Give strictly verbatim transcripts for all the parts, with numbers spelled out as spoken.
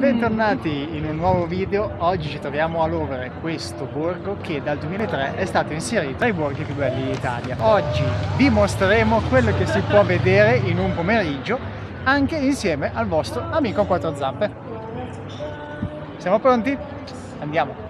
Bentornati in un nuovo video. Oggi ci troviamo a Lovere, questo borgo che dal duemilatré è stato inserito tra i borghi più belli d'Italia. Oggi vi mostreremo quello che si può vedere in un pomeriggio anche insieme al vostro amico a quattro zampe. Siamo pronti? Andiamo!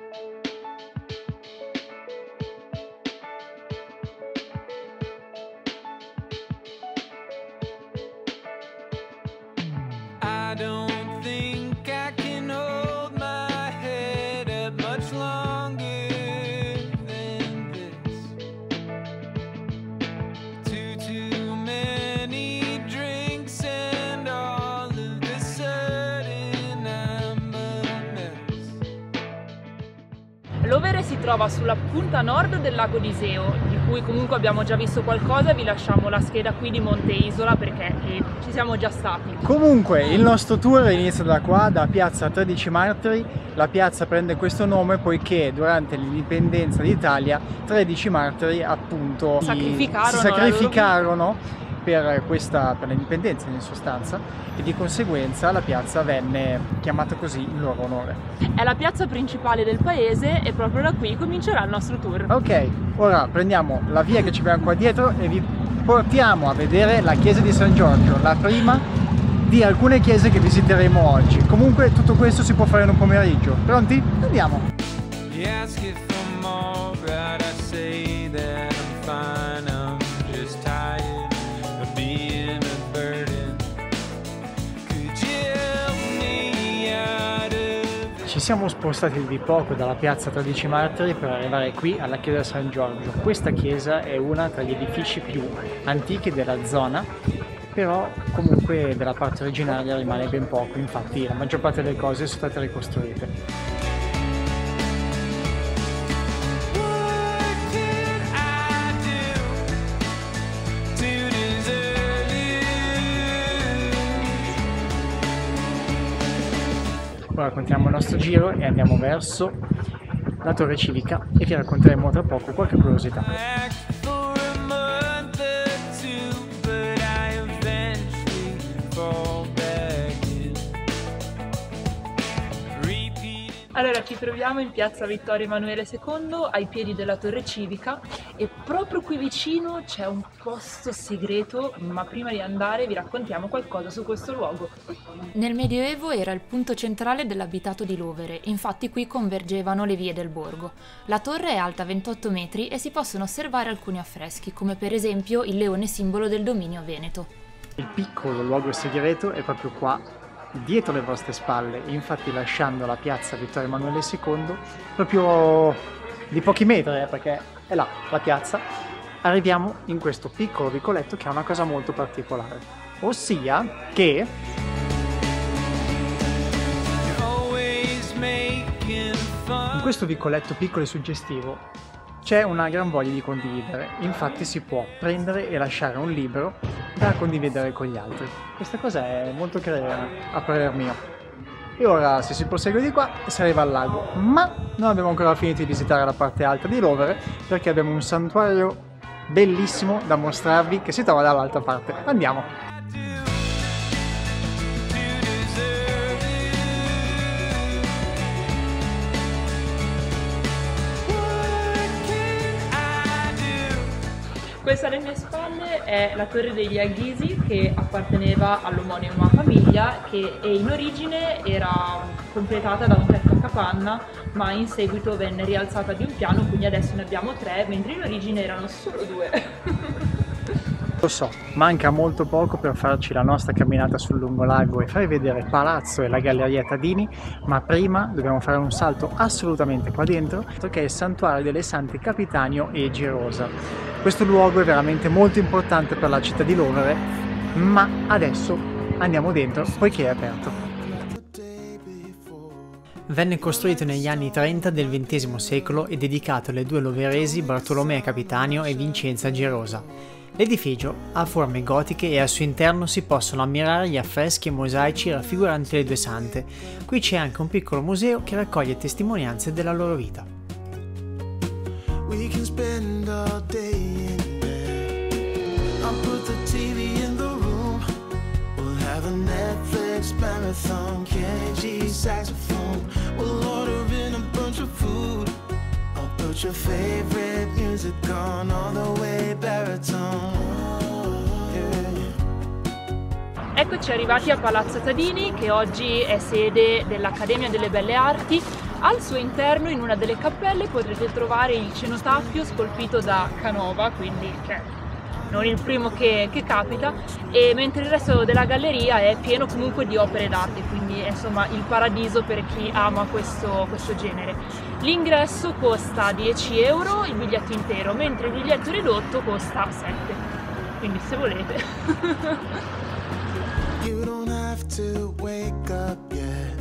Lovere si trova sulla punta nord del lago di Iseo, di cui comunque abbiamo già visto qualcosa. Vi lasciamo la scheda qui di Monte Isola perché eh, ci siamo già stati. Comunque il nostro tour inizia da qua, da piazza tredici Martiri. La piazza prende questo nome poiché durante l'indipendenza d'Italia tredici martiri appunto sacrificarono si sacrificarono per questa per l'indipendenza in sostanza, e di conseguenza la piazza venne chiamata così in loro onore. È la piazza principale del paese e proprio da qui comincerà il nostro tour. Ok, ora prendiamo la via che ci abbiamo qua dietro e vi portiamo a vedere la chiesa di San Giorgio, la prima di alcune chiese che visiteremo oggi. Comunque tutto questo si può fare in un pomeriggio. Pronti? Andiamo! Ci siamo spostati di poco dalla piazza tredici Martiri per arrivare qui alla chiesa di San Giorgio. Questa chiesa è una tra gli edifici più antichi della zona, però comunque della parte originaria rimane ben poco, infatti la maggior parte delle cose sono state ricostruite. Ora continuiamo il nostro giro e andiamo verso la torre civica e vi racconteremo tra poco qualche curiosità. Allora, ci troviamo in piazza Vittorio Emanuele secondo, ai piedi della torre civica, e proprio qui vicino c'è un posto segreto, ma prima di andare vi raccontiamo qualcosa su questo luogo. Nel Medioevo era il punto centrale dell'abitato di Lovere, infatti qui convergevano le vie del borgo. La torre è alta ventotto metri e si possono osservare alcuni affreschi, come per esempio il leone simbolo del dominio veneto. Il piccolo luogo segreto è proprio qua, dietro le vostre spalle, infatti lasciando la piazza Vittorio Emanuele secondo, proprio di pochi metri, eh, perché è là la piazza, arriviamo in questo piccolo vicoletto che ha una cosa molto particolare, ossia che in questo vicoletto piccolo e suggestivo c'è una gran voglia di condividere, infatti si può prendere e lasciare un libro da condividere con gli altri. Questa cosa è molto carina, a parer mio. E ora, se si prosegue di qua, si arriva al lago, ma non abbiamo ancora finito di visitare la parte alta di Lovere, perché abbiamo un santuario bellissimo da mostrarvi che si trova dall'altra parte. Andiamo! Questa alle mie spalle è la torre degli Aghisi, che apparteneva all'omonima famiglia, che in origine era completata da un tetto a capanna, ma in seguito venne rialzata di un piano, quindi adesso ne abbiamo tre, mentre in origine erano solo due. Lo so, manca molto poco per farci la nostra camminata sul lungolago e farvi vedere il palazzo e la galleria Tadini, ma prima dobbiamo fare un salto assolutamente qua dentro, che è il santuario delle Sante Capitanio e Gerosa. Questo luogo è veramente molto importante per la città di Lovere, ma adesso andiamo dentro poiché è aperto. Venne costruito negli anni trenta del ventesimo secolo e dedicato alle due loveresi Bartolomea Capitanio e Vincenza Gerosa. L'edificio ha forme gotiche e al suo interno si possono ammirare gli affreschi e mosaici raffiguranti le due sante. Qui c'è anche un piccolo museo che raccoglie testimonianze della loro vita. have a Netflix marathon, Kenny G saxophone. We'll order in a bunch of food. I'll put your favorite music on all the way baritone. Yeah. Eccoci arrivati a Palazzo Tadini, che oggi è sede dell'Accademia delle Belle Arti. Al suo interno, in una delle cappelle, potrete trovare il cenotafio scolpito da Canova, quindi cioè, non il primo che, che capita, e mentre il resto della galleria è pieno comunque di opere d'arte, quindi è insomma il paradiso per chi ama questo, questo genere. L'ingresso costa dieci euro il biglietto intero, mentre il biglietto ridotto costa sette, quindi se volete. You don't have to wake up yet.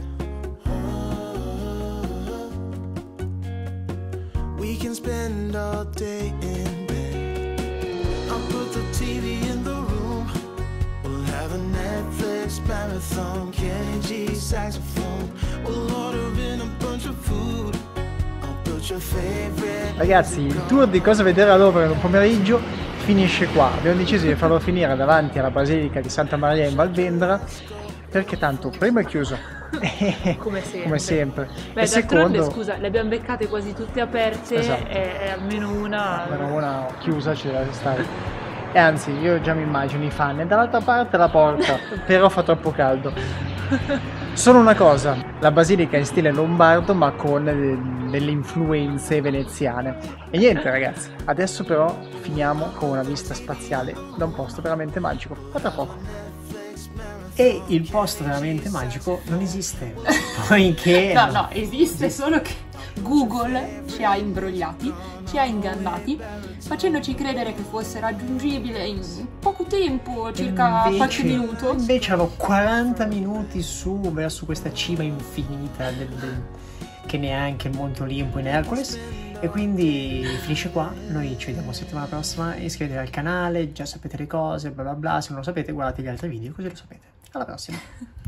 We can spend all day in bed. I'll put the T V in the room. We'll have a Netflix marathon, Kenny G saxophone. We'll order in a bunch of food. I'll put your favorite. Ragazzi, il tour di cosa vedere all'opera in un pomeriggio finisce qua. Abbiamo deciso di farlo finire davanti alla Basilica di Santa Maria in Valvendra, perché tanto prima è chiuso. Come sempre. Come sempre. Beh, e secondo, scusa, le abbiamo beccate quasi tutte aperte, esatto. e, e almeno una... almeno una chiusa ci deve stare. E anzi, io già mi immagino i fan, e dall'altra parte la porta, però fa troppo caldo. Solo una cosa, la basilica è in stile lombardo ma con delle influenze veneziane. E niente ragazzi, adesso però finiamo con una visita spaziale da un posto veramente magico. A tra poco. E il posto veramente magico non esiste, poiché... No, no, esiste, solo che Google ci ha imbrogliati, ci ha ingannati, facendoci credere che fosse raggiungibile in poco tempo, circa invece, qualche minuto. Invece hanno quaranta minuti su verso questa cima infinita del, del, che neanche il Monte Olimpo in Hercules. E quindi finisce qua, noi ci vediamo settimana prossima, iscrivetevi al canale, già sapete le cose, bla bla bla, se non lo sapete guardate gli altri video così lo sapete. Alla prossima!